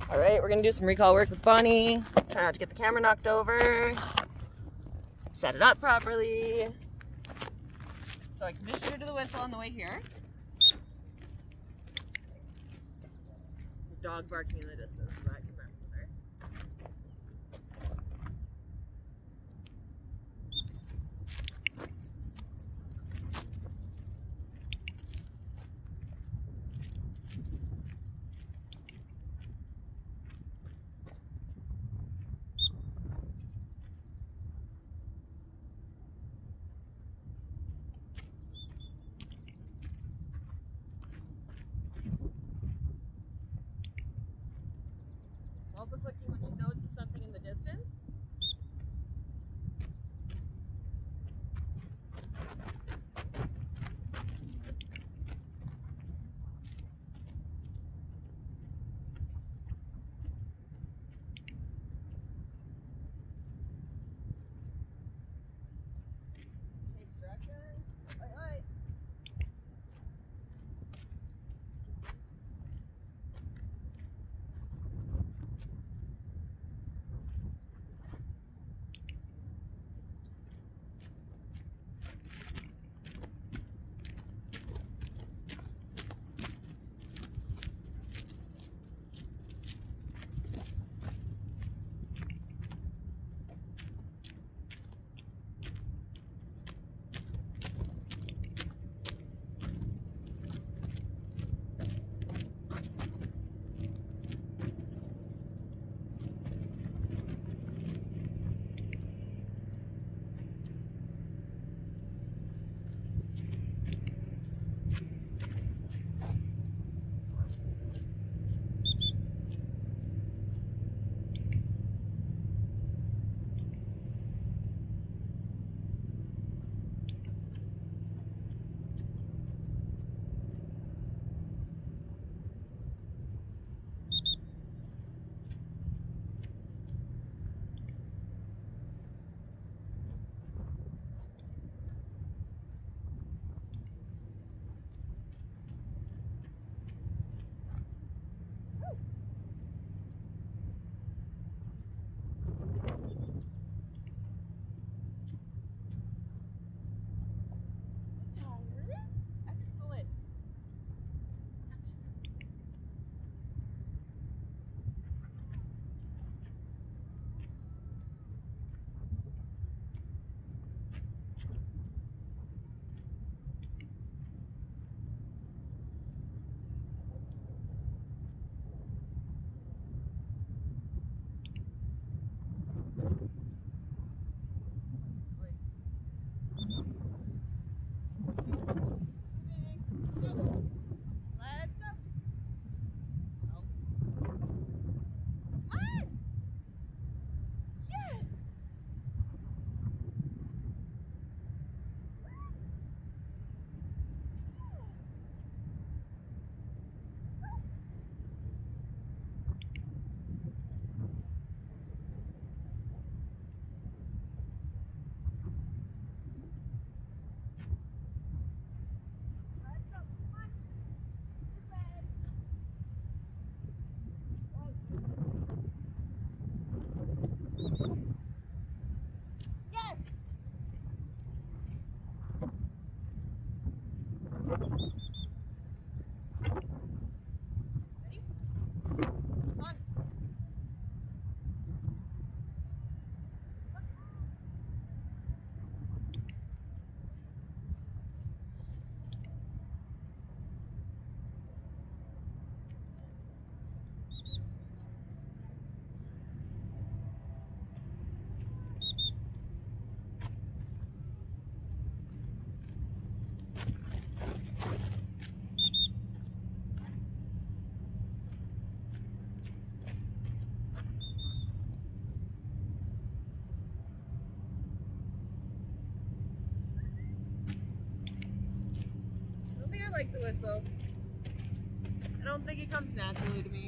All right, we're gonna do some recall work with Bonnie. Try not to get the camera knocked over. Set it up properly. So I conditioned her to the whistle on the way here. Dog barking in the distance, so that can mess with her. Also clicking when she notices something in the distance. Change direction. Oi, oi. Excellent. I like the whistle. I don't think it comes naturally to me.